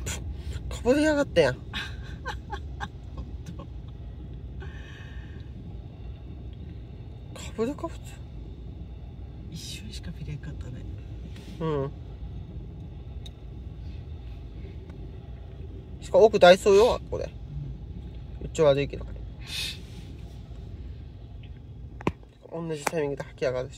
かぶりやがったやん。かぶるか普通。 一瞬しか見れんかったね。 うん。しかも奥ダイソーよ、これ。うちは悪いけど。同じタイミングで吐き上がるし。